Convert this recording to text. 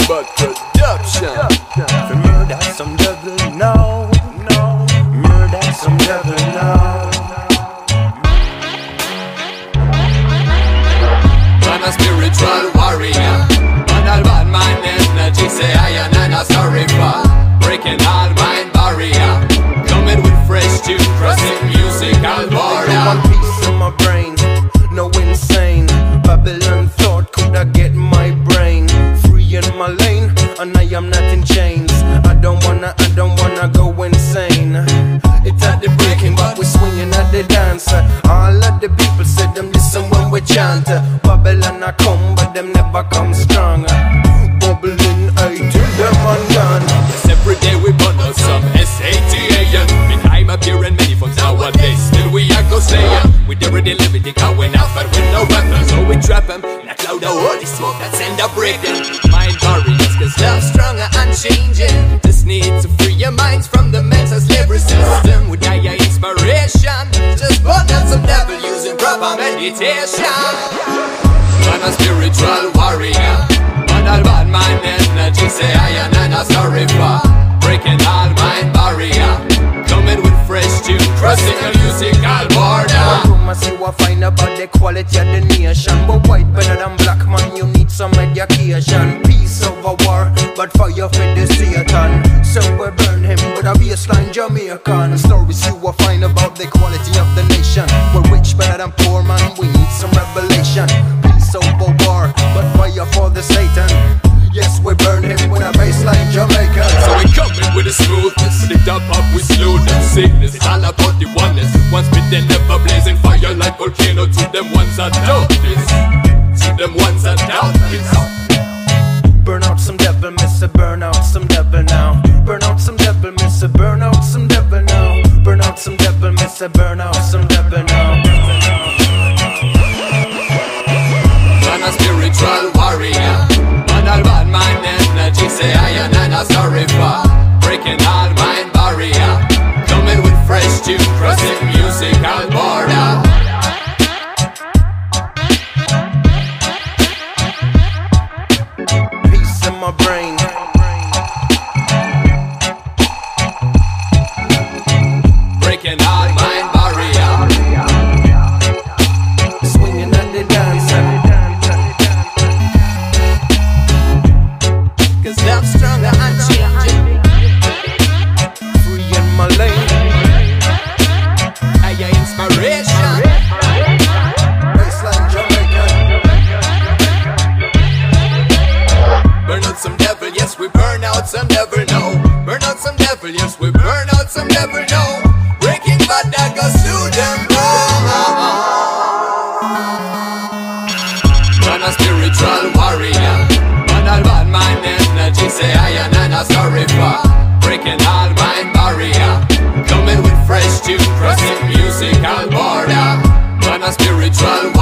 but production. For murder some devil now, murder some devil now. Man a spiritual warrior, man a bad mind energy. Say I and a sorry for breaking all mind barrier. Coming with fresh tune, crossing musical border. One piece of my brain, no insane. Babylon thought could I get my brain free in my lane, and I am not in chains. I don't wanna go insane. It's at the breaking, but we swinging at the dance. All of the people said them listen when we chant. Babylon I come, but them never come strong. Bubbling, I till them undone. Yes, every day we burn out some SATA. Behind my beer and many folks nowadays, still we are go slayer. We already live it, going out, but with no weapons. So we trap them, in a cloud of holy smoke that send a break them. Mind barriers, cause love's stronger and changing. Just need to free your minds from the mental slavery system. With higher inspiration, just burn out some devil using proper meditation. Man a spiritual warrior, man a bad mind energy. Say I and a sorry for breaking all mind barrier. Coming with fresh tune, crossing a musical border. I see what I find about the quality of the nation. But white better than black, man, you need some education. Peace over war, but fire for the Satan. So we burn him with a baseline Jamaican. Stories you will find about the quality of the nation. We're rich better than poor, man, we need some revelation. Peace over war, but fire for the Satan. Yes, we burn him with a baseline Jamaican. So we coming with the smoothness, with the top up with slowness. Sickness, it's all about the oneness. One spit then never blazing fire like volcano. To them ones that doubt this, to them ones that doubt this. Burn out some devil, miss a burn out some devil now. Burn out some devil, miss a burn out some devil now. Burn out some devil, miss a burn out some devil now. Man a spiritual warrior, man a bad mind energy. Say I and a sorry for breaking all mind barrier. Coming with fresh tune, crossing musical border. Peace in my brain. Breaking all mind barrier. Swinging at the dance. Cause love's stronger and changing. Free in my lane. Higher inspiration. Baseline Jamaican. Burn out some devil, yes we burn out some devil, no. Burn out some devil, yes we burn out some devil, no. Breaking bad that goes to them, man a spiritual warrior, man a bad mind energy. Say I and a sorry for breaking all mind barrier. Coming with fresh tune, crossing musical border. Man a spiritual